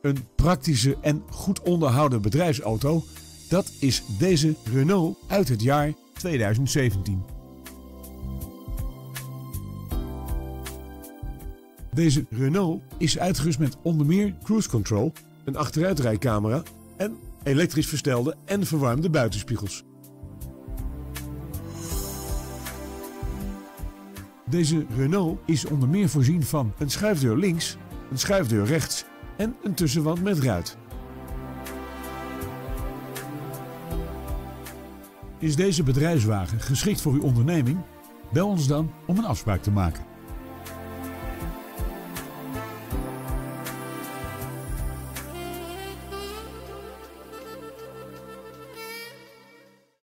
Een praktische en goed onderhouden bedrijfsauto, dat is deze Renault uit het jaar 2017. Deze Renault is uitgerust met onder meer cruise control, een achteruitrijcamera en elektrisch verstelde en verwarmde buitenspiegels. Deze Renault is onder meer voorzien van een schuifdeur links, een schuifdeur rechts en een tussenwand met ruit. Is deze bedrijfswagen geschikt voor uw onderneming? Bel ons dan om een afspraak te maken.